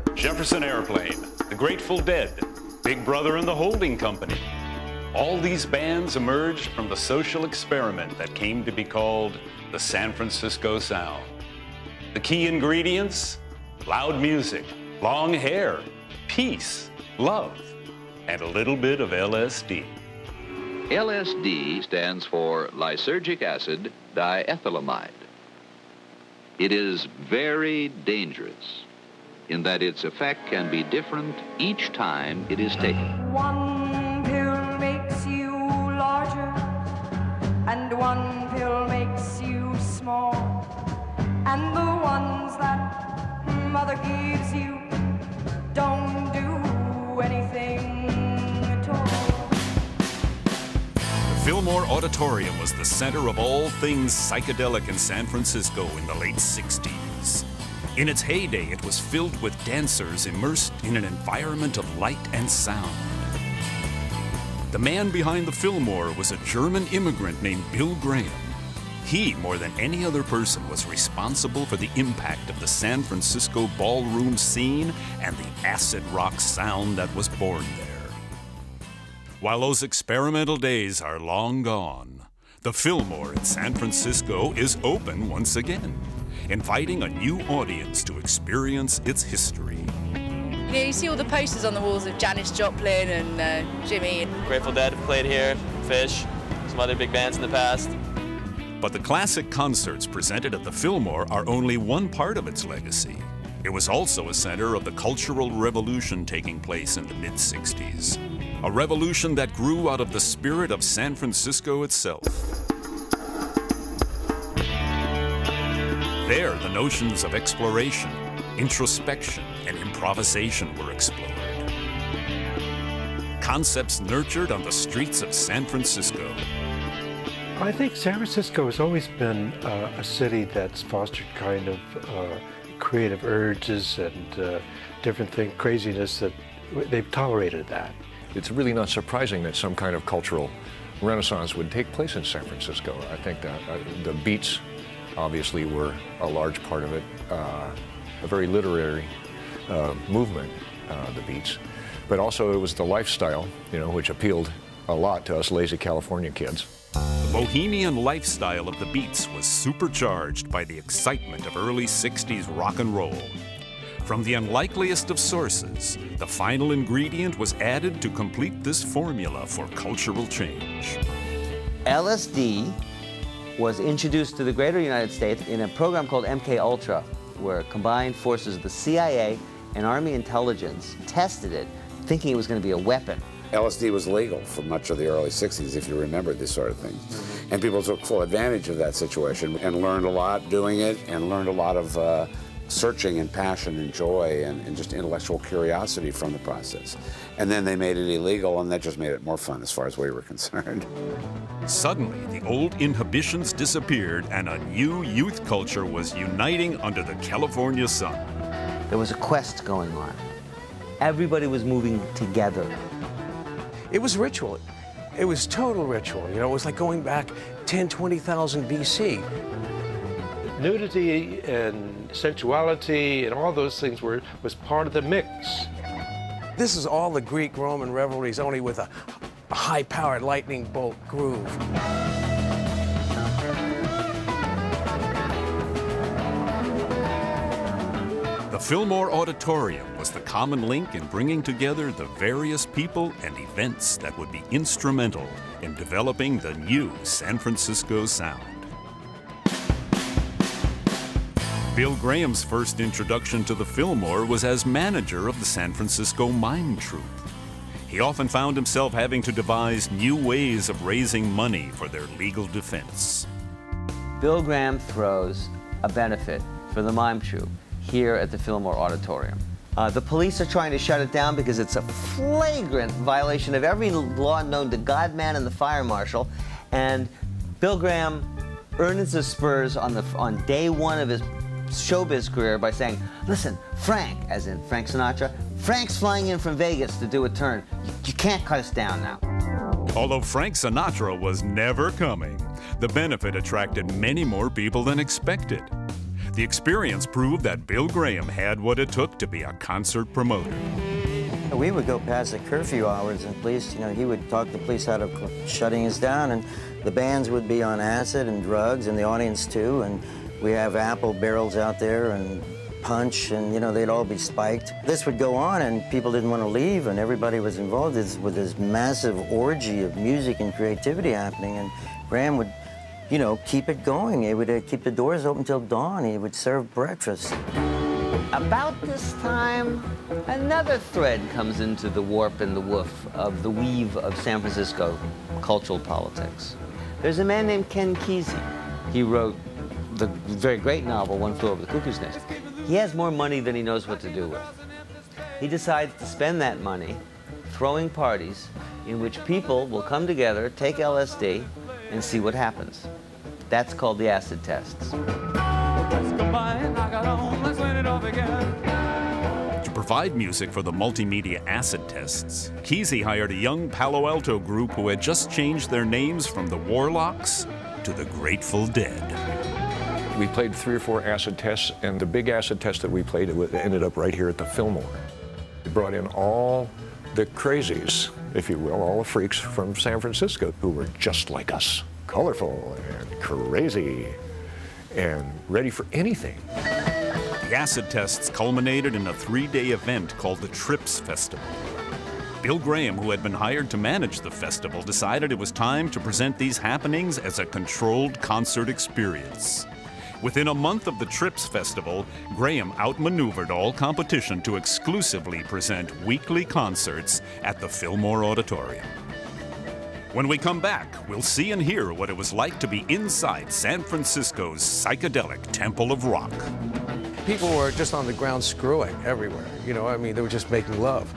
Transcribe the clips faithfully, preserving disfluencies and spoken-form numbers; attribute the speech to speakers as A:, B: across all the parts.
A: Jefferson Airplane, The Grateful Dead, Big Brother and the Holding Company. All these bands emerged from the social experiment that came to be called the San Francisco Sound. The key ingredients? Loud music, long hair, peace, love, and a little bit of L S D.
B: L S D stands for lysergic acid diethylamide. It is very dangerous in that its effect can be different each time it is taken.
C: One pill makes you larger, and one pill makes you small, and the ones that mother gives you don't do anything at all.
A: The Fillmore Auditorium was the center of all things psychedelic in San Francisco in the late sixties. In its heyday, it was filled with dancers immersed in an environment of light and sound. The man behind the Fillmore was a German immigrant named Bill Graham. He, more than any other person, was responsible for the impact of the San Francisco ballroom scene and the acid rock sound that was born there. While those experimental days are long gone, the Fillmore in San Francisco is open once again, inviting a new audience to experience its history.
D: You know, you see all the posters on the walls of Janis Joplin and uh, Jimmy.
E: Grateful Dead have played here, Fish, some other big bands in the past.
A: But the classic concerts presented at the Fillmore are only one part of its legacy. It was also a center of the cultural revolution taking place in the mid sixties. A revolution that grew out of the spirit of San Francisco itself. There, the notions of exploration, introspection, and improvisation were explored. Concepts nurtured on the streets of San Francisco.
F: I think San Francisco has always been uh, a city that's fostered kind of uh, creative urges and uh, different thing, craziness, that they've tolerated that.
G: It's really not surprising that some kind of cultural renaissance would take place in San Francisco. I think that uh, the beats obviously were a large part of it, uh, a very literary uh, movement, uh, the beats, but also it was the lifestyle, you know, which appealed a lot to us lazy California kids.
A: The bohemian lifestyle of the Beats was supercharged by the excitement of early sixties rock and roll. From the unlikeliest of sources, the final ingredient was added to complete this formula for cultural change.
H: L S D was introduced to the greater United States in a program called M K Ultra, where combined forces of the C I A and Army intelligence tested it, thinking it was going to be a weapon.
I: L S D was legal for much of the early sixties, if you remember this sort of thing. Mm-hmm. And people took full advantage of that situation and learned a lot doing it, and learned a lot of uh, searching and passion and joy and, and just intellectual curiosity from the process. And then they made it illegal, and that just made it more fun as far as we were concerned.
A: Suddenly, the old inhibitions disappeared, and a new youth culture was uniting under the California sun.
H: There was a quest going on. Everybody was moving together.
J: It was ritual. It was total ritual. You know, it was like going back ten, twenty thousand B C.
F: Nudity and sensuality and all those things were was part of the mix.
J: This is all the Greek-Roman revelries, only with a, a high-powered lightning bolt groove.
A: The Fillmore Auditorium was the common link in bringing together the various people and events that would be instrumental in developing the new San Francisco sound. Bill Graham's first introduction to the Fillmore was as manager of the San Francisco mime troupe. He often found himself having to devise new ways of raising money for their legal defense.
H: Bill Graham throws a benefit for the mime troupe here at the Fillmore Auditorium. Uh, the police are trying to shut it down because it's a flagrant violation of every law known to God, man, and the fire marshal. And Bill Graham earns his spurs on, the, on day one of his showbiz career by saying, listen, Frank, as in Frank Sinatra, Frank's flying in from Vegas to do a turn. You, you can't cut us down now.
A: Although Frank Sinatra was never coming, the benefit attracted many more people than expected. The experience proved that Bill Graham had what it took to be a concert promoter.
K: We would go past the curfew hours and police, you know, he would talk the police out of shutting us down, and the bands would be on acid and drugs, and the audience too, and we have apple barrels out there and punch, and, you know, they'd all be spiked. This would go on, and people didn't want to leave, and everybody was involved with this massive orgy of music and creativity happening, and Graham would, you know, keep it going. He would uh, keep the doors open till dawn. He would serve breakfast.
H: About this time, another thread comes into the warp and the woof of the weave of San Francisco cultural politics. There's a man named Ken Kesey. He wrote the very great novel, One Flew Over the Cuckoo's Nest. He has more money than he knows what to do with. He decides to spend that money throwing parties in which people will come together, take L S D, and see what happens. That's called the acid tests.
A: To provide music for the multimedia acid tests, Kesey hired a young Palo Alto group who had just changed their names from the Warlocks to the Grateful Dead.
G: We played three or four acid tests, and the big acid test that we played, it ended up right here at the Fillmore. We brought in all the crazies, if you will, all the freaks from San Francisco who were just like us, colorful and crazy and ready for anything.
A: The acid tests culminated in a three-day event called the Trips Festival. Bill Graham, who had been hired to manage the festival, decided it was time to present these happenings as a controlled concert experience. Within a month of the Trips Festival, Graham outmaneuvered all competition to exclusively present weekly concerts at the Fillmore Auditorium. When we come back, we'll see and hear what it was like to be inside San Francisco's psychedelic Temple of Rock.
J: People were just on the ground screwing everywhere. You know, I mean, they were just making love.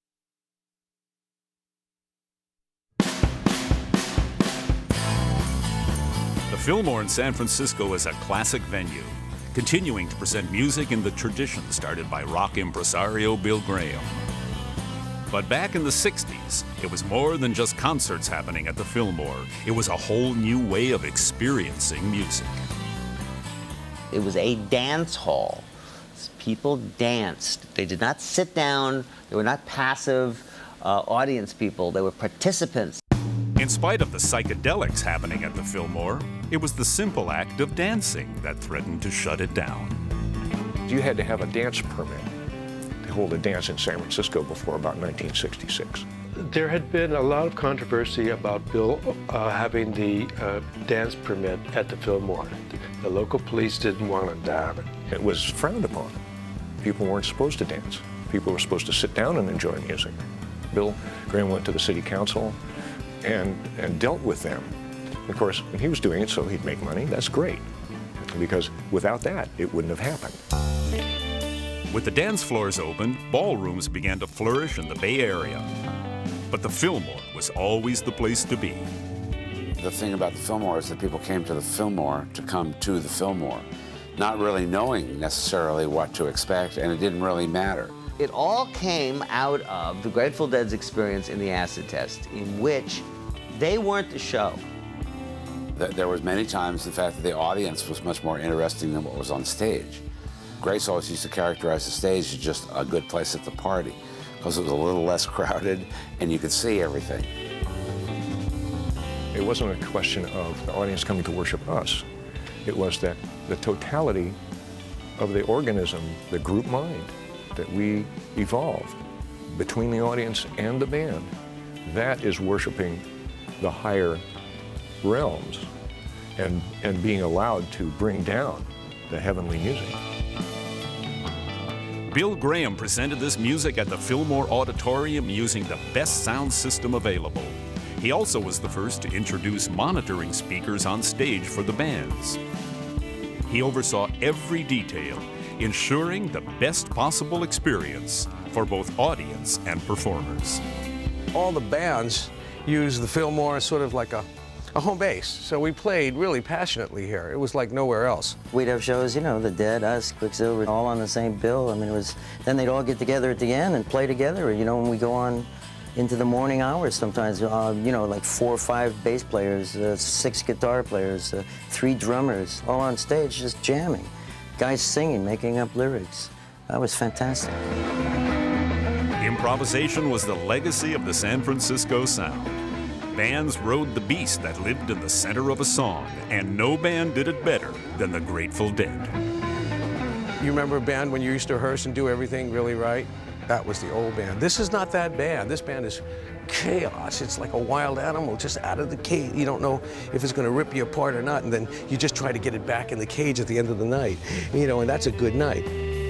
A: The Fillmore in San Francisco is a classic venue, continuing to present music in the tradition started by rock impresario Bill Graham. But back in the sixties, it was more than just concerts happening at the Fillmore. It was a whole new way of experiencing music.
H: It was a dance hall. People danced. They did not sit down. They were not passive uh, audience people. They were participants.
A: In spite of the psychedelics happening at the Fillmore, it was the simple act of dancing that threatened to shut it down.
G: You had to have a dance permit to hold a dance in San Francisco before about nineteen sixty-six.
F: There had been a lot of controversy about Bill uh, having the uh, dance permit at the Fillmore. The local police didn't want to have it.
G: It was frowned upon. People weren't supposed to dance. People were supposed to sit down and enjoy music. Bill Graham went to the city council and, and dealt with them. Of course, when he was doing it so he'd make money, that's great. Because without that, it wouldn't have happened.
A: With the dance floors open, ballrooms began to flourish in the Bay Area. But the Fillmore was always the place to be.
I: The thing about the Fillmore is that people came to the Fillmore to come to the Fillmore, not really knowing necessarily what to expect, and it didn't really matter.
H: It all came out of the Grateful Dead's experience in the acid test, in which they weren't the show.
I: There was many times, in fact, that the audience was much more interesting than what was on stage. Grace always used to characterize the stage as just a good place at the party, because it was a little less crowded and you could see everything.
G: It wasn't a question of the audience coming to worship us. It was that the totality of the organism, the group mind, that we evolved between the audience and the band, that is worshiping the higher realms and, and being allowed to bring down the heavenly music.
A: Bill Graham presented this music at the Fillmore Auditorium using the best sound system available. He also was the first to introduce monitoring speakers on stage for the bands. He oversaw every detail, ensuring the best possible experience for both audience and performers.
J: All the bands used the Fillmore as sort of like a, a home base, so we played really passionately here. It was like nowhere else.
K: We'd have shows, you know, the Dead, us, Quicksilver, all on the same bill. I mean, it was, then they'd all get together at the end and play together, you know, when we go on into the morning hours sometimes, uh, you know, like four or five bass players, uh, six guitar players, uh, three drummers, all on stage just jamming. guys singing, making up lyrics. That was fantastic.
A: Improvisation was the legacy of the San Francisco sound. Bands rode the beast that lived in the center of a song, and no band did it better than the Grateful Dead.
J: You remember a band when you used to rehearse and do everything really right? That was the old band. This is not that band. This band is chaos. It's like a wild animal just out of the cage. You don't know if it's going to rip you apart or not, and then you just try to get it back in the cage at the end of the night. You know, and that's a good night.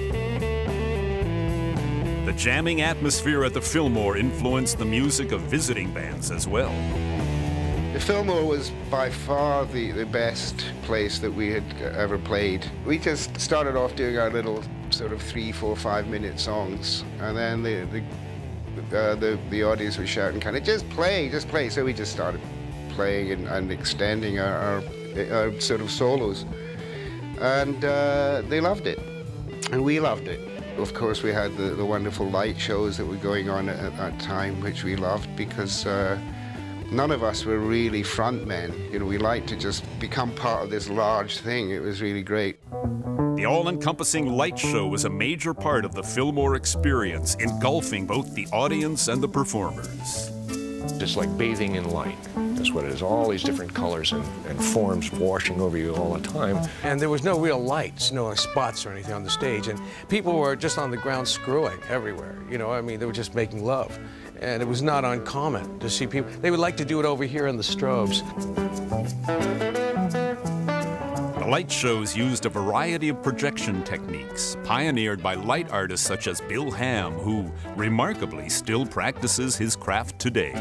A: The jamming atmosphere at the Fillmore influenced the music of visiting bands as well.
L: The Fillmore was by far the, the best place that we had ever played. We just started off doing our little sort of three, four, five minute songs, and then the the, uh, the, the audience was shouting kind of, just play, just play. So we just started playing and, and extending our, our, our sort of solos. And uh, they loved it, and we loved it. Of course, we had the, the wonderful light shows that were going on at, at that time, which we loved because uh, none of us were really front men. You know, we liked to just become part of this large thing. It was really great.
A: The all-encompassing light show was a major part of the Fillmore experience, engulfing both the audience and the performers.
G: It's like bathing in light. That's what it is. All these different colors and, and forms washing over you all the time.
J: And there was no real lights, no spots or anything on the stage. And people were just on the ground screwing everywhere. You know, I mean, they were just making love. And it was not uncommon to see people. They would like to do it over here in the strobes.
A: The light shows used a variety of projection techniques, pioneered by light artists such as Bill Ham, who, remarkably, still practices his craft today.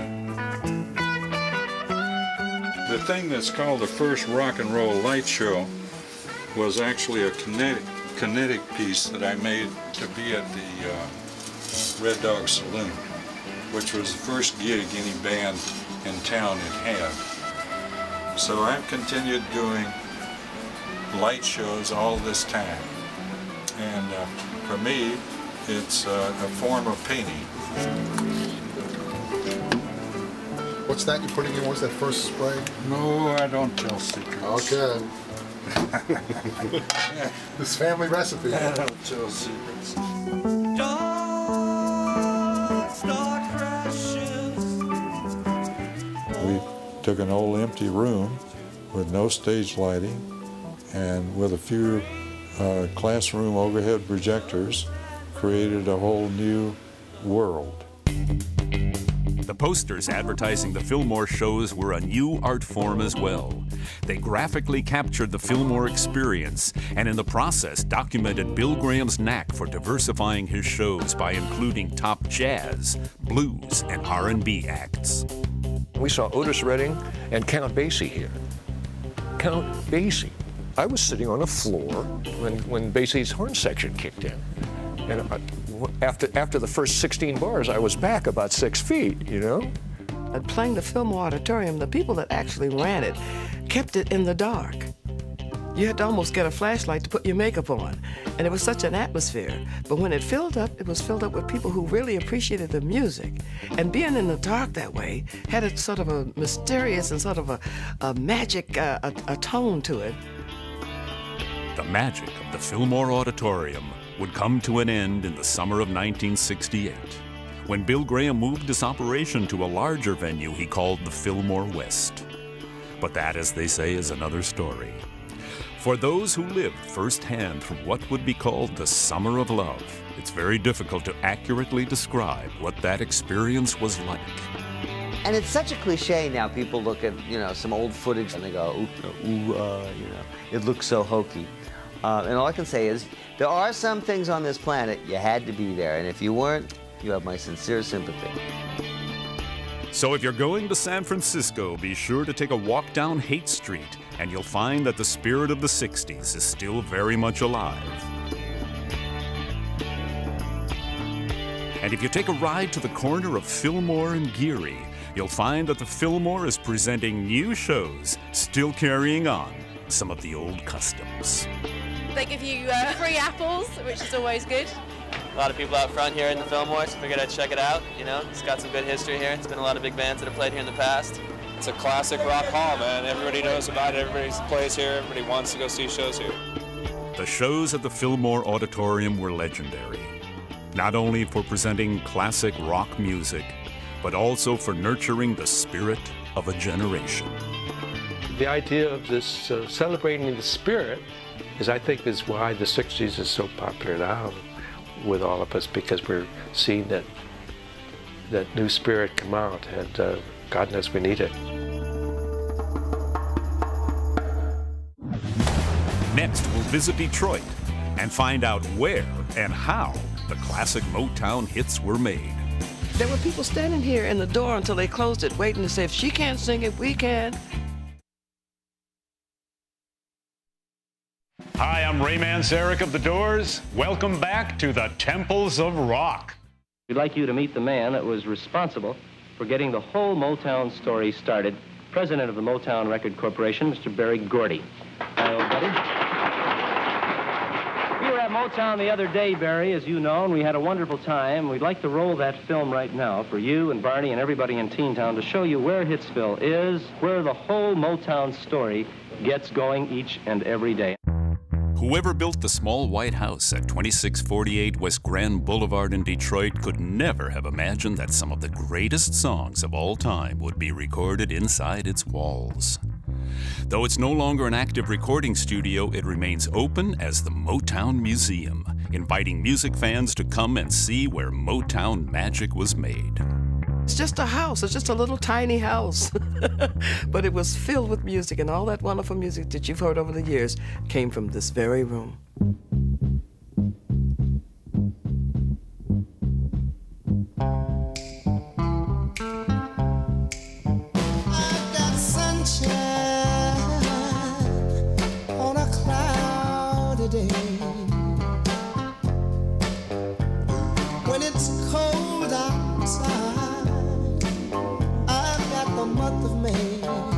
M: The thing that's called the first rock and roll light show was actually a kinetic, kinetic piece that I made to be at the uh, Red Dog Saloon, which was the first gig any band in town had had. So I've continued doing light shows all this time. And uh, for me, it's uh, a form of painting.
N: What's that you're putting in? What's that first spray?
M: No, I don't tell secrets.
N: Okay. This family recipe.
M: I don't tell secrets.
O: We took an old empty room with no stage lighting and with a few uh, classroom overhead projectors, created a whole new world.
A: The posters advertising the Fillmore shows were a new art form as well. They graphically captured the Fillmore experience, and in the process documented Bill Graham's knack for diversifying his shows by including top jazz, blues, and R and B acts.
G: We saw Otis Redding and Count Basie here. Count Basie. I was sitting on the floor when, when Basie's horn section kicked in. And I, after, after the first sixteen bars, I was back about six feet, you know?
P: At playing the Fillmore Auditorium, the people that actually ran it kept it in the dark. You had to almost get a flashlight to put your makeup on. And it was such an atmosphere. But when it filled up, it was filled up with people who really appreciated the music. And being in the dark that way had a sort of a mysterious and sort of a, a magic, uh, a, a tone to it.
A: The magic of the Fillmore Auditorium would come to an end in the summer of nineteen sixty-eight, when Bill Graham moved his operation to a larger venue he called the Fillmore West. But that, as they say, is another story. For those who lived firsthand through what would be called the Summer of Love, it's very difficult to accurately describe what that experience was like.
H: And it's such a cliche now. People look at, you know, some old footage and they go, ooh, ooh uh, you know, it looks so hokey. Uh, and all I can say is, there are some things on this planet you had to be there, and if you weren't, you have my sincere sympathy.
A: So if you're going to San Francisco, be sure to take a walk down Haight Street, and you'll find that the spirit of the sixties is still very much alive. And if you take a ride to the corner of Fillmore and Geary, you'll find that the Fillmore is presenting new shows, still carrying on some of the old customs.
D: They give you uh, free apples, which is always good.
E: A lot of people out front here in the Fillmore, so figured I'd check it out. You know, it's got some good history here. It's been a lot of big bands that have played here in the past.
Q: It's a classic rock hall, man. Everybody knows about it. Everybody plays here. Everybody wants to go see shows here.
A: The shows at the Fillmore Auditorium were legendary, not only for presenting classic rock music, but also for nurturing the spirit of a generation.
F: The idea of this uh, celebrating the spirit is, I think, is why the sixties is so popular now with all of us, because we're seeing that that new spirit come out, and uh, God knows we need it.
A: Next, we'll visit Detroit and find out where and how the classic Motown hits were made.
P: There were people standing here in the door until they closed it, waiting to say, if she can't sing it, we can.
Q: Hi, I'm Ray Manzarek of the Doors. Welcome back to the Temples of Rock.
R: We'd like you to meet the man that was responsible for getting the whole Motown story started, president of the Motown Record Corporation, Mister Berry Gordy. Hi, old buddy. We were at Motown the other day, Barry, as you know, and we had a wonderful time. We'd like to roll that film right now for you and Barney and everybody in Teen Town to show you where Hitsville is, where the whole Motown story gets going each and every day.
A: Whoever built the small white house at twenty-six forty-eight West Grand Boulevard in Detroit could never have imagined that some of the greatest songs of all time would be recorded inside its walls. Though it's no longer an active recording studio, it remains open as the Motown Museum, inviting music fans to come and see where Motown magic was made.
P: It's just a house. It's just a little tiny house. But it was filled with music, and all that wonderful music that you've heard over the years came from this very room.
S: I've got sunshine on a cloudy day. When it's cold outside, the month of May.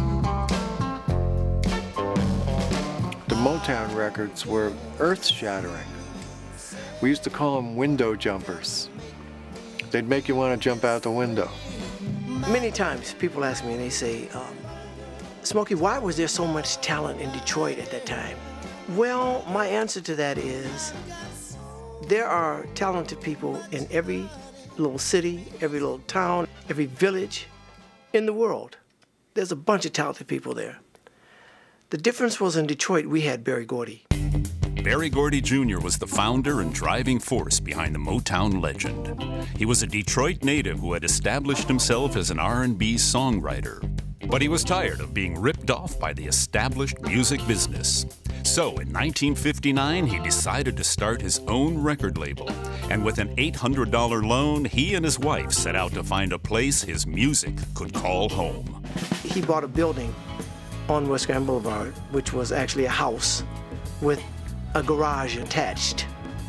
T: The Motown records were earth-shattering. We used to call them window jumpers. They'd make you want to jump out the window.
P: Many times people ask me and they say, um, Smokey, why was there so much talent in Detroit at that time? Well, my answer to that is there are talented people in every little city, every little town, every village in the world. There's a bunch of talented people there. The difference was in Detroit, we had Berry Gordy.
A: Berry Gordy Junior was the founder and driving force behind the Motown legend. He was a Detroit native who had established himself as an R and B songwriter. But he was tired of being ripped off by the established music business. So in nineteen fifty-nine, he decided to start his own record label. And with an eight hundred dollar loan, he and his wife set out to find a place his music could call home.
P: He bought a building on West Grand Boulevard, which was actually a house with a garage attached.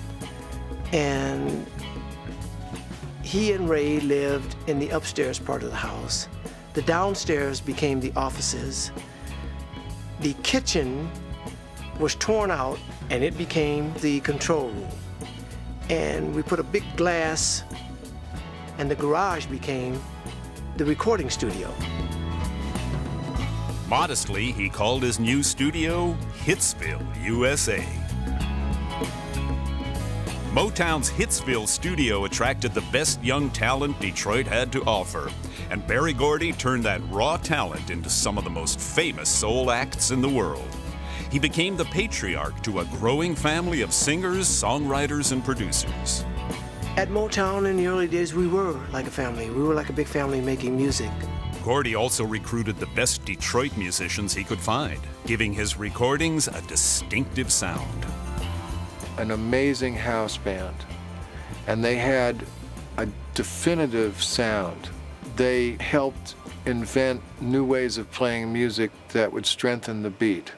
P: And he and Ray lived in the upstairs part of the house. The downstairs became the offices. The kitchen was torn out and it became the control room. And we put a big glass, and the garage became the recording studio.
A: Modestly, he called his new studio Hitsville, U S A. Motown's Hitsville studio attracted the best young talent Detroit had to offer, and Berry Gordy turned that raw talent into some of the most famous soul acts in the world. He became the patriarch to a growing family of singers, songwriters, and producers.
P: At Motown in the early days, we were like a family. We were like a big family making music.
A: Gordy also recruited the best Detroit musicians he could find, giving his recordings a distinctive sound.
T: An amazing house band, and they had a definitive sound. They helped invent new ways of playing music that would strengthen the beat.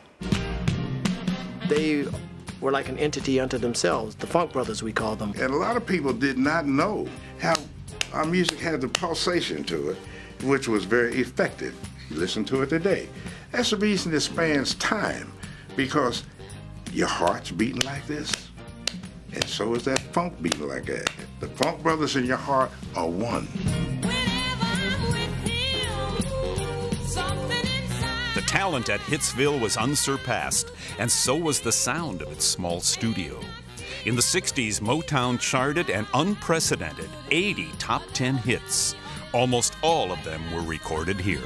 P: They were like an entity unto themselves, the Funk Brothers, we call them.
U: And a lot of people did not know how our music had the pulsation to it, which was very effective. You listen to it today. That's the reason it spans time, because your heart's beating like this, and so is that funk beating like that. The Funk Brothers and your heart are one.
A: The talent at Hitsville was unsurpassed, and so was the sound of its small studio. In the sixties, Motown charted an unprecedented eighty top ten hits. Almost all of them were recorded here.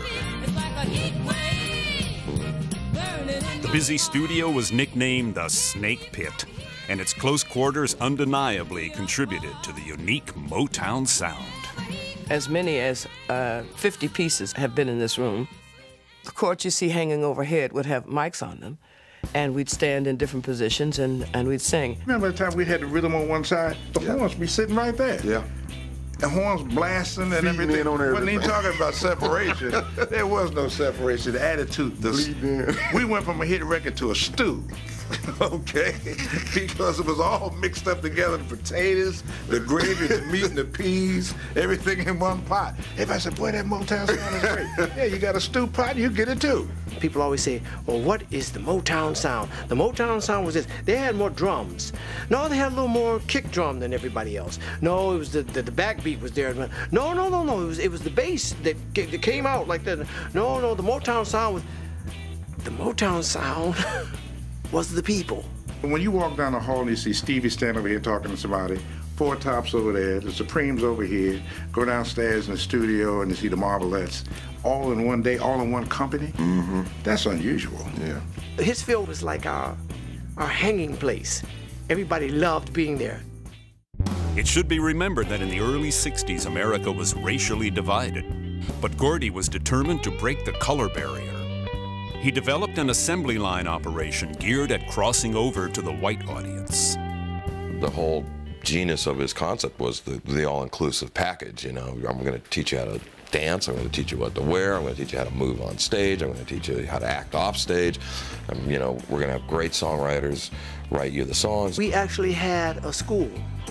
A: The busy studio was nicknamed the Snake Pit, and its close quarters undeniably contributed to the unique Motown sound.
P: As many as uh, fifty pieces have been in this room. The cords you see hanging overhead would have mics on them, and we'd stand in different positions and, and we'd sing.
U: Remember the time we had the rhythm on one side? The yeah. horns be sitting right there. Yeah. The horns blasting and Feeding everything. On everything. Wasn't even talking about separation. There was no separation. The attitude. The, we went from a hit record to a stew. Okay, because it was all mixed up together, the potatoes, the gravy, the meat, and the peas, everything in one pot. Everybody said, boy, that Motown sound is great. Yeah, you got a stew pot, you get it too.
J: People always say, well, what is the Motown sound? The Motown sound was this. They had more drums. No, they had a little more kick drum than everybody else. No, it was the, the, the backbeat was there. No, no, no, no, it was, it was the bass that, that came out like that. No, no, the Motown sound was, the Motown sound was the people.
U: When you walk down the hall and you see Stevie standing over here talking to somebody, Four Tops over there, the Supremes over here, go downstairs in the studio and you see the Marvelettes, all in one day, all in one company, mm-hmm. That's unusual. Yeah.
J: Hitsville was like our, our hanging place. Everybody loved being there.
A: It should be remembered that in the early sixties, America was racially divided, but Gordy was determined to break the color barrier. He developed an assembly line operation geared at crossing over to the white audience.
B: The whole genius of his concept was the, the all-inclusive package. You know, I'm going to teach you how to dance, I'm going to teach you what to wear, I'm going to teach you how to move on stage, I'm going to teach you how to act off stage. Um, you know, we're going to have great songwriters write you the songs.
J: We actually had a school,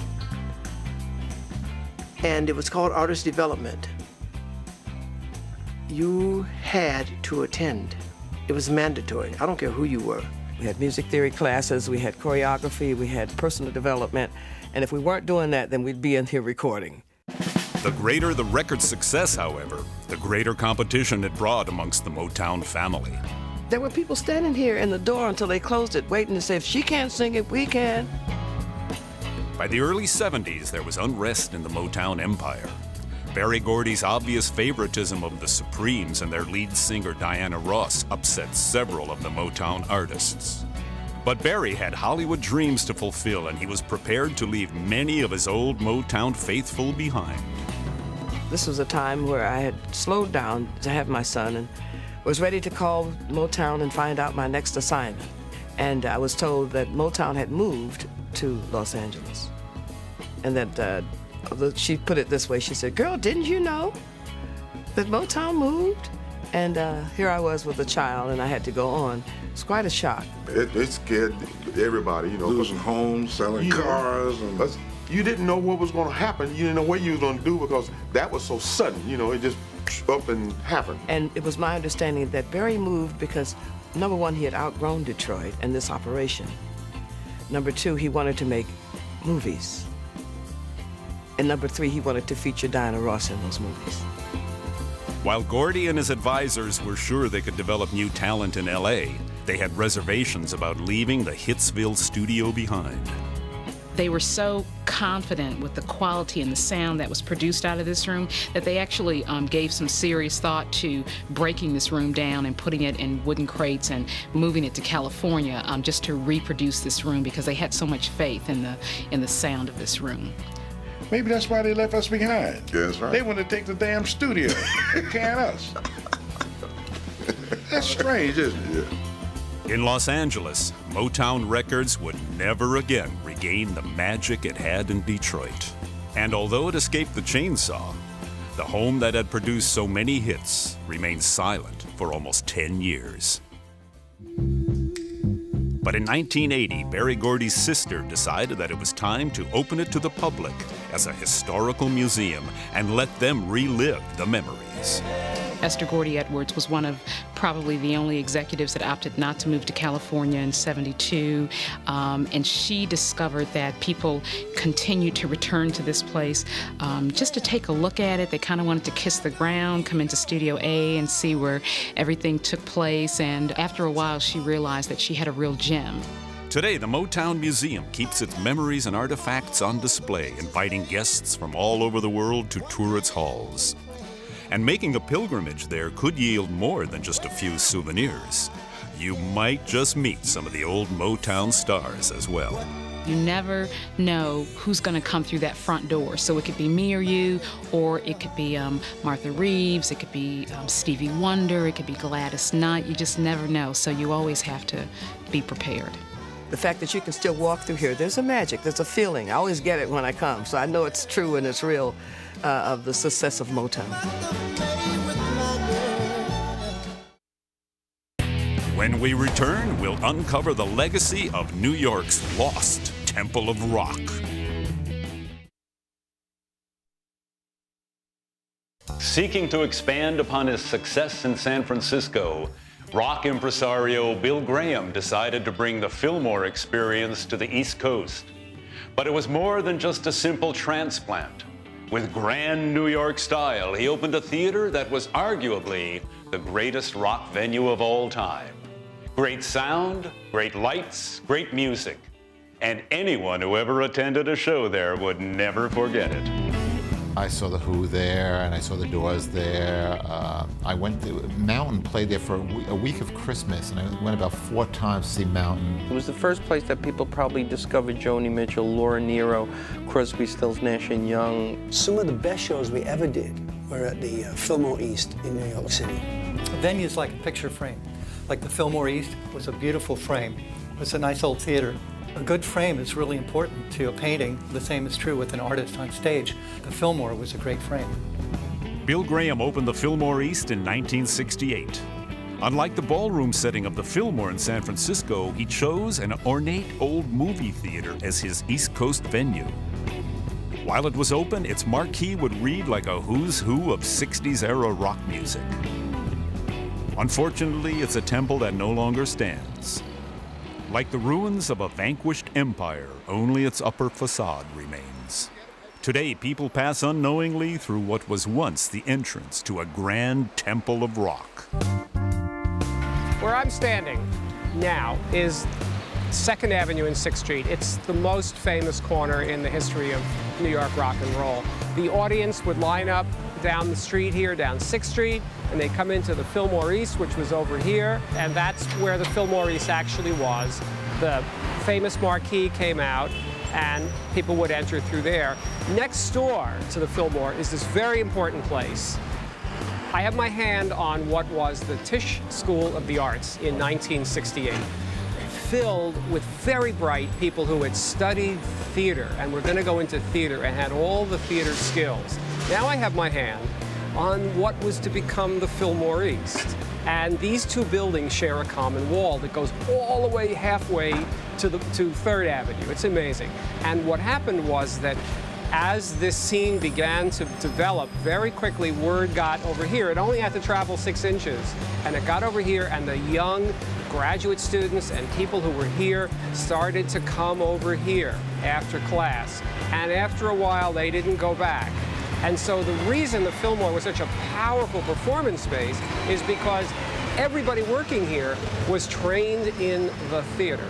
J: and it was called Artist Development. You had to attend. It was mandatory. I don't care who you were.
P: We had music theory classes, we had choreography, we had personal development, and if we weren't doing that, then we'd be in here recording.
A: The greater the record success, however, the greater competition it brought amongst the Motown family.
P: There were people standing here in the door until they closed it, waiting to say, if she can't sing it, we can.
A: By the early seventies, there was unrest in the Motown empire. Berry Gordy's obvious favoritism of the Supremes and their lead singer Diana Ross upset several of the Motown artists. But Berry had Hollywood dreams to fulfill, and he was prepared to leave many of his old Motown faithful behind.
P: This was a time where I had slowed down to have my son and was ready to call Motown and find out my next assignment. And I was told that Motown had moved to Los Angeles, and that uh, she put it this way, she said, girl, didn't you know that Motown moved? And uh, here I was with a child, and I had to go on. It's quite a shock.
V: It, it scared everybody, you know.
U: Losing homes, selling
V: you
U: cars.
V: Know, and you didn't know what was going to happen. You didn't know what you were going to do because that was so sudden, you know. It just up and happened.
P: And it was my understanding that Berry moved because, number one, he had outgrown Detroit and this operation. Number two, he wanted to make movies. And number three, he wanted to feature Diana Ross in those movies.
A: While Gordy and his advisors were sure they could develop new talent in L A, they had reservations about leaving the Hitsville studio behind.
W: They were so confident with the quality and the sound that was produced out of this room that they actually um, gave some serious thought to breaking this room down and putting it in wooden crates and moving it to California um, just to reproduce this room because they had so much faith in the, in the sound of this room.
U: Maybe that's why they left us behind.
V: Yeah, that's right.
U: They want to take the damn studio and can us. That's strange, isn't it?
A: In Los Angeles, Motown Records would never again regain the magic it had in Detroit. And although it escaped the chainsaw, the home that had produced so many hits remained silent for almost ten years. But in nineteen eighty, Berry Gordy's sister decided that it was time to open it to the public as a historical museum and let them relive the memories.
W: Esther Gordy Edwards was one of probably the only executives that opted not to move to California in seventy-two, um, and she discovered that people continued to return to this place um, just to take a look at it. They kind of wanted to kiss the ground, come into Studio A and see where everything took place, and after a while she realized that she had a real gem.
A: Today, the Motown Museum keeps its memories and artifacts on display, inviting guests from all over the world to tour its halls. And making a pilgrimage there could yield more than just a few souvenirs. You might just meet some of the old Motown stars as well.
W: You never know who's going to come through that front door. So it could be me or you, or it could be um, Martha Reeves, it could be um, Stevie Wonder, it could be Gladys Knight. You just never know, so you always have to be prepared.
P: The fact that you can still walk through here, there's a magic, there's a feeling. I always get it when I come, so I know it's true and it's real uh, of the success of Motown.
A: When we return, we'll uncover the legacy of New York's lost Temple of Rock.
Q: Seeking to expand upon his success in San Francisco, rock impresario Bill Graham decided to bring the Fillmore experience to the East Coast. But it was more than just a simple transplant. With grand New York style, he opened a theater that was arguably the greatest rock venue of all time. Great sound, great lights, great music. And anyone who ever attended a show there would never forget it.
C: I saw The Who there, and I saw the Doors there. Uh, I went to Mountain, played there for a week, a week of Christmas, and I went about four times to see Mountain.
I: It was the first place that people probably discovered Joni Mitchell, Laura Nyro, Crosby, Stills, Nash and Young.
K: Some of the best shows we ever did were at the uh, Fillmore East in New York City.
X: A venue is like a picture frame. Like the Fillmore East was a beautiful frame. It's a nice old theater. A good frame is really important to a painting. The same is true with an artist on stage. The Fillmore was a great frame.
A: Bill Graham opened the Fillmore East in nineteen sixty-eight. Unlike the ballroom setting of the Fillmore in San Francisco, he chose an ornate old movie theater as his East Coast venue. While it was open, its marquee would read like a who's who of sixties era rock music. Unfortunately, it's a temple that no longer stands. Like the ruins of a vanquished empire, only its upper facade remains. Today, people pass unknowingly through what was once the entrance to a grand temple of rock.
Y: Where I'm standing now is second Avenue and sixth Street. It's the most famous corner in the history of New York rock and roll. The audience would line up down the street here, down sixth Street, and they come into the Fillmore East, which was over here, and that's where the Fillmore East actually was. The famous marquee came out, and people would enter through there. Next door to the Fillmore is this very important place. I have my hand on what was the Tisch School of the Arts in nineteen sixty-eight, filled with very bright people who had studied theater and were going to go into theater and had all the theater skills. Now I have my hand on what was to become the Fillmore East. And these two buildings share a common wall that goes all the way halfway to, the, to third Avenue. It's amazing. And what happened was that as this scene began to develop, very quickly word got over here. It only had to travel six inches. And it got over here, and the young graduate students and people who were here started to come over here after class. And after a while, they didn't go back. And so the reason the Fillmore was such a powerful performance space is because everybody working here was trained in the theater.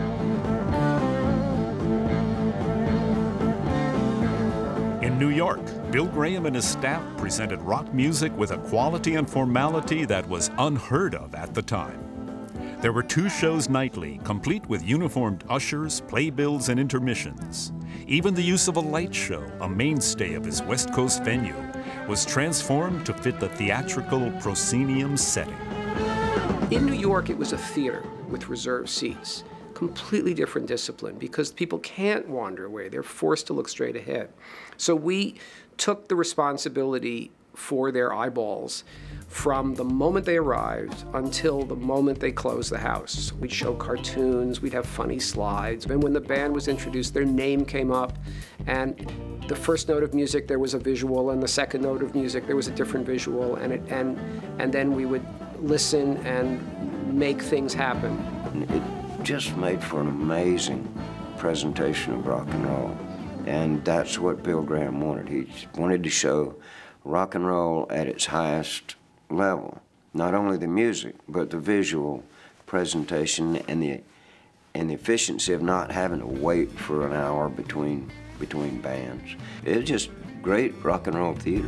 A: In New York, Bill Graham and his staff presented rock music with a quality and formality that was unheard of at the time. There were two shows nightly, complete with uniformed ushers, playbills, and intermissions. Even the use of a light show, a mainstay of his West Coast venue, was transformed to fit the theatrical proscenium setting.
Y: In New York, it was a theater with reserved seats. Completely different discipline because people can't wander away. They're forced to look straight ahead. So we took the responsibility for their eyeballs from the moment they arrived until the moment they closed the house. We'd show cartoons, we'd have funny slides, and when the band was introduced, their name came up, and the first note of music there was a visual, and the second note of music there was a different visual, and it, and and then we would listen and make things happen.
G: It just made for an amazing presentation of rock and roll, and that's what Bill Graham wanted. He wanted to show rock and roll at its highest level, not only the music but the visual presentation and the and the efficiency of not having to wait for an hour between between bands. It was just great rock and roll theater.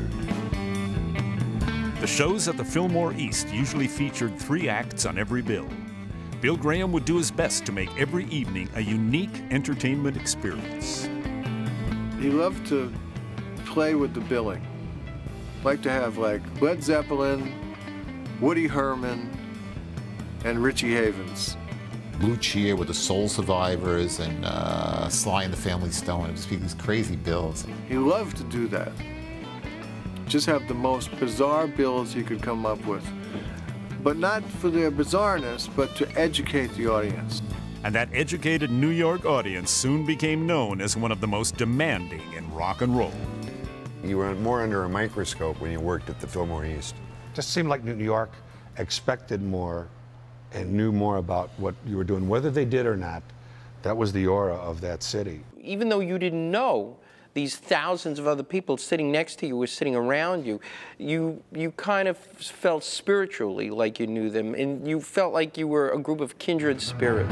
A: The shows at the Fillmore East usually featured three acts on every bill. Bill Graham would do his best to make every evening a unique entertainment experience.
T: He loved to play with the billing. Like to have like Led Zeppelin, Woody Herman, and Richie Havens.
C: Blue Cheer with the Soul Survivors and uh, Sly and the Family Stone. It was these crazy bills.
T: He loved to do that. Just have the most bizarre bills he could come up with. But not for their bizarreness, but to educate the audience.
A: And that educated New York audience soon became known as one of the most demanding in rock and roll.
L: You were more under a microscope when you worked at the Fillmore East.
M: Just seemed like New York expected more and knew more about what you were doing, whether they did or not. That was the aura of that city.
I: Even though you didn't know these thousands of other people sitting next to you were sitting around you, you, you kind of felt spiritually like you knew them, and you felt like you were a group of kindred spirits.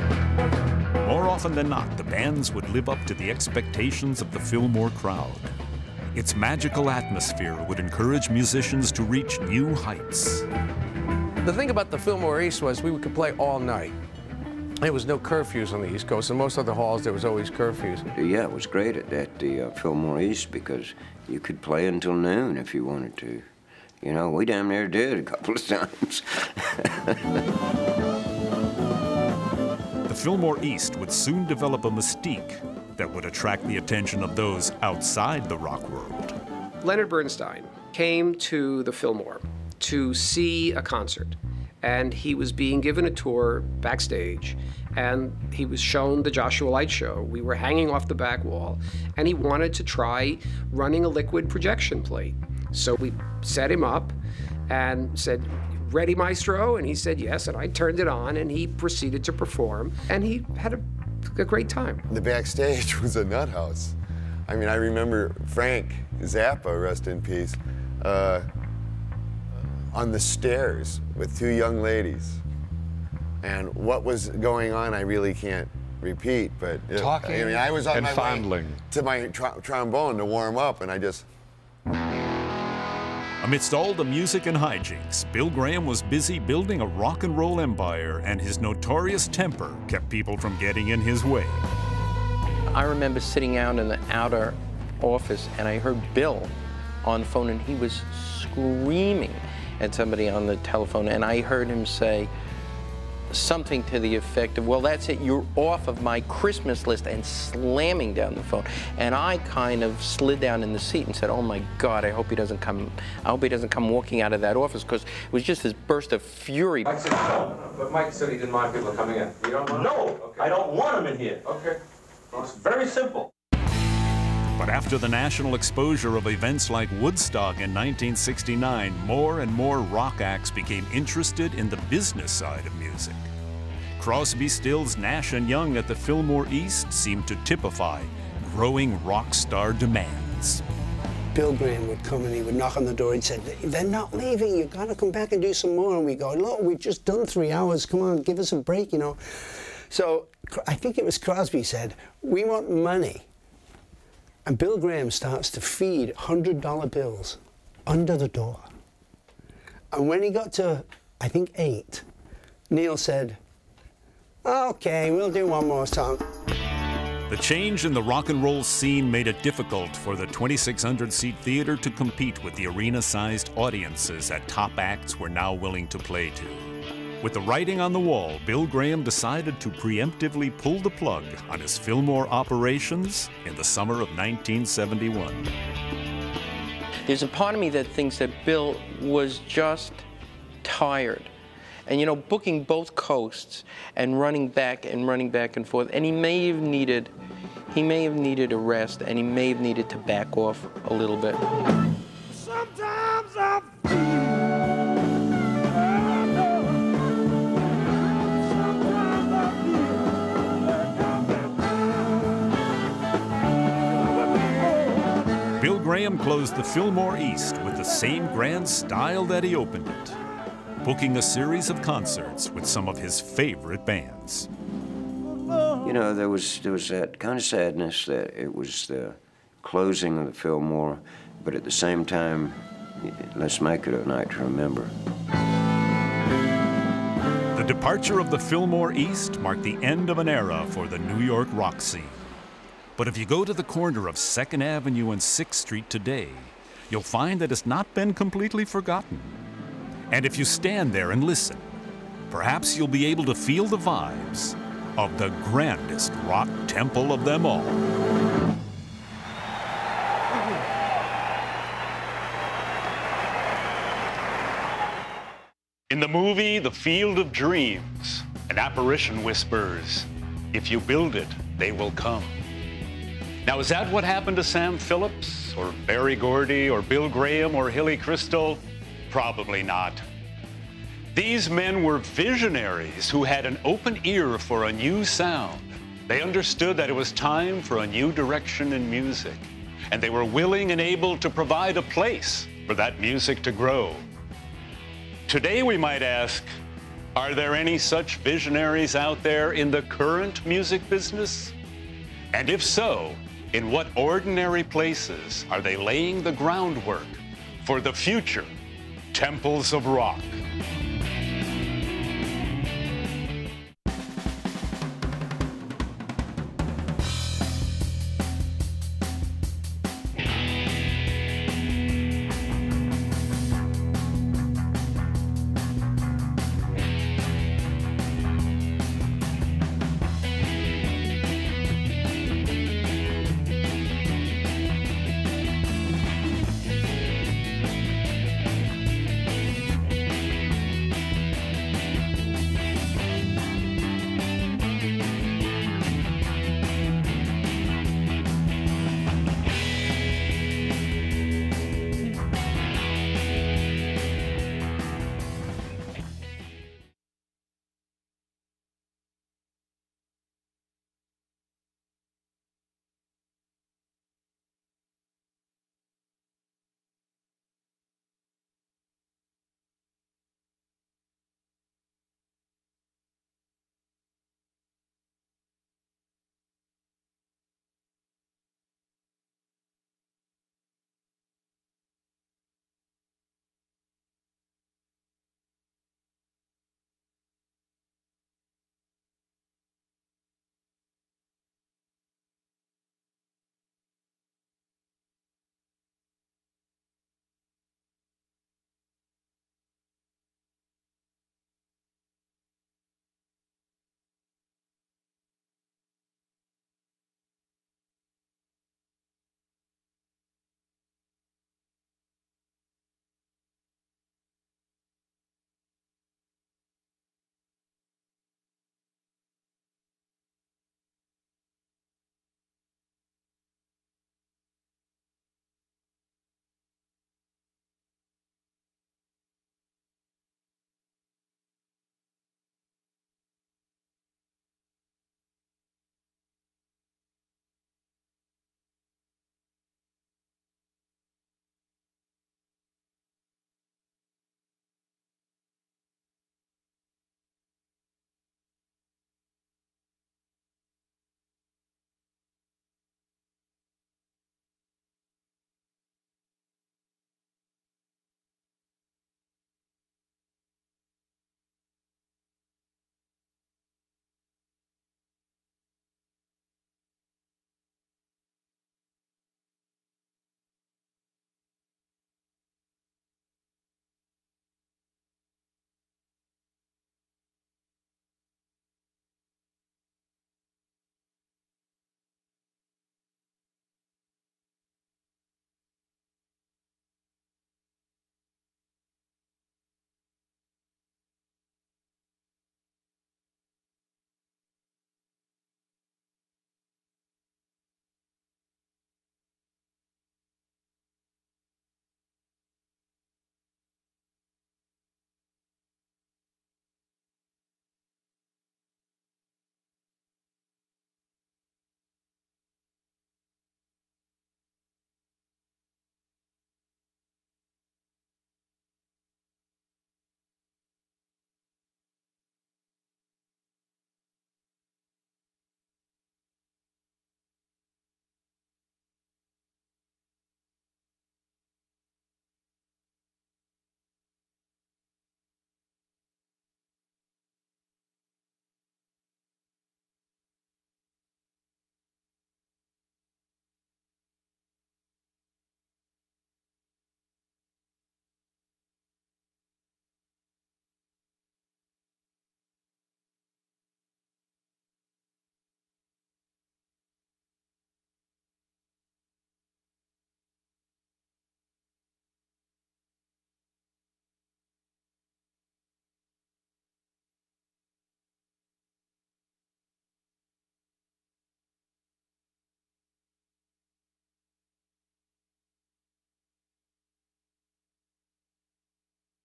A: More often than not, the bands would live up to the expectations of the Fillmore crowd. Its magical atmosphere would encourage musicians to reach new heights.
J: The thing about the Fillmore East was we could play all night. There was no curfews on the East Coast. In most other halls, there was always curfews.
G: Yeah, it was great at, at the uh, Fillmore East because you could play until noon if you wanted to. You know, we damn near did a couple of times.
A: The Fillmore East would soon develop a mystique that would attract the attention of those outside the rock world.
Y: Leonard Bernstein came to the Fillmore to see a concert, and he was being given a tour backstage, and he was shown the Joshua Light Show. We were hanging off the back wall, and he wanted to try running a liquid projection plate. So we set him up and said, "Ready, maestro?" And he said yes, and I turned it on, and he proceeded to perform, and he had a, a great time.
L: The backstage was a nut house. I mean, I remember Frank Zappa, rest in peace, uh, on the stairs with two young ladies. And what was going on, I really can't repeat, but
M: talking
L: I mean, I was on
M: and
L: my
M: fondling
L: way to my tr trombone to warm up, and I just.
A: Amidst all the music and hijinks, Bill Graham was busy building a rock and roll empire, and his notorious temper kept people from getting in his way.
I: I remember sitting out in the outer office, and I heard Bill on the phone, and he was screaming at somebody on the telephone, and I heard him say something to the effect of, "Well, that's it, you're off of my Christmas list," and slamming down the phone. And I kind of slid down in the seat and said, "Oh my God, I hope he doesn't come, I hope he doesn't come walking out of that office," because it was just this burst of fury.
N: Mike said no, but Mike said he didn't mind people coming in. You don't want No, okay. I don't want him in here. Okay. Well, it's very simple.
A: But after the national exposure of events like Woodstock in nineteen sixty-nine, more and more rock acts became interested in the business side of music. Crosby, Stills, Nash, and Young at the Fillmore East seemed to typify growing rock star demands.
K: Bill Graham would come and he would knock on the door and said, "They're not leaving, you've got to come back and do some more." And we go, "Look, we've just done three hours, come on, give us a break, you know." So I think it was Crosby said, "We want money." And Bill Graham starts to feed one hundred dollar bills under the door. And when he got to, I think, eight, Neil said, "Okay, we'll do one more song."
A: The change in the rock and roll scene made it difficult for the twenty-six hundred seat theater to compete with the arena-sized audiences that top acts were now willing to play to. With the writing on the wall, Bill Graham decided to preemptively pull the plug on his Fillmore operations in the summer of nineteen seventy-one.
I: There's a part of me that thinks that Bill was just tired. And you know, booking both coasts and running back and running back and forth, and he may have needed, he may have needed a rest, and he may have needed to back off a little bit.
S: Sometimes I feel
A: Bill Graham closed the Fillmore East with the same grand style that he opened it, booking a series of concerts with some of his favorite bands.
G: You know, there was, there was that kind of sadness that it was the closing of the Fillmore, but at the same time, let's make it a night to remember.
A: The departure of the Fillmore East marked the end of an era for the New York rock scene. But if you go to the corner of Second Avenue and sixth Street today, you'll find that it's not been completely forgotten. And if you stand there and listen, perhaps you'll be able to feel the vibes of the grandest rock temple of them all.
Q: In the movie The Field of Dreams, an apparition whispers, "If you build it, they will come." Now, is that what happened to Sam Phillips, or Berry Gordy, or Bill Graham, or Hilly Crystal? Probably not. These men were visionaries who had an open ear for a new sound. They understood that it was time for a new direction in music, and they were willing and able to provide a place for that music to grow. Today we might ask, are there any such visionaries out there in the current music business? And if so, in what ordinary places are they laying the groundwork for the future temples of rock?